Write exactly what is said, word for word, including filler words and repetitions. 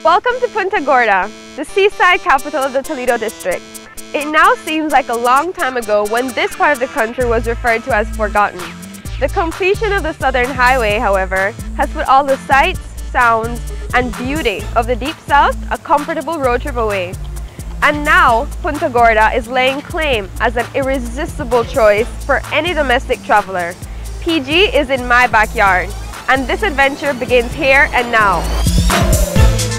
Welcome to Punta Gorda, the seaside capital of the Toledo district. It now seems like a long time ago when this part of the country was referred to as forgotten. The completion of the Southern Highway, however, has put all the sights, sounds, and beauty of the Deep South a comfortable road trip away. And now, Punta Gorda is laying claim as an irresistible choice for any domestic traveler. P G is in my backyard, and this adventure begins here and now.